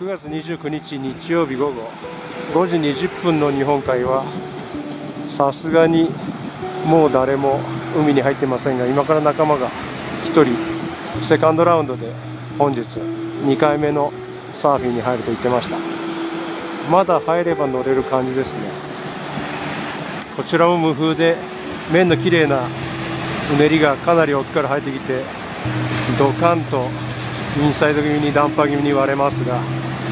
9月29日日曜日午後5時20分の日本海はさすがにもう誰も海に入ってませんが、今から仲間が1人セカンドラウンドで本日2回目のサーフィンに入ると言ってました。まだ入れば乗れる感じですね。こちらも無風で面の綺麗なうねりがかなり奥から入ってきて、ドカンとインサイド気味にダンパー気味に割れますが、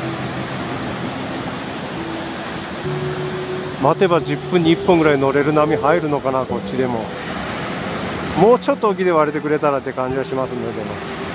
待てば10分に1本ぐらい乗れる波入るのかな。こっちでももうちょっと沖で割れてくれたらって感じはしますね。でも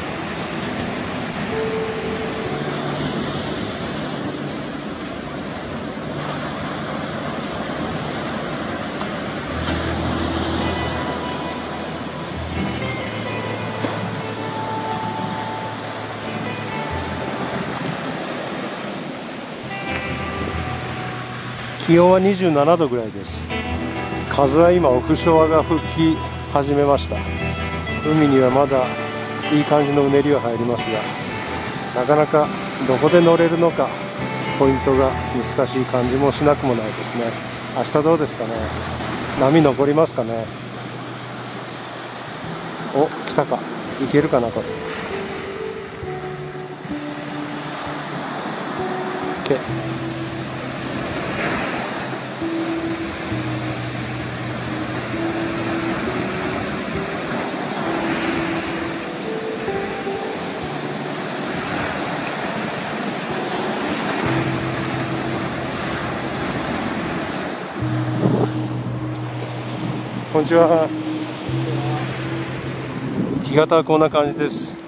気温は27度ぐらいです。風は今オフショアが吹き始めました。海にはまだいい感じのうねりは入りますが、なかなかどこで乗れるのかポイントが難しい感じもしなくもないですね。明日どうですかね。波残りますかね。お、来たか。いけるかなこれ。OK。こんにちは。干潟はこんな感じです。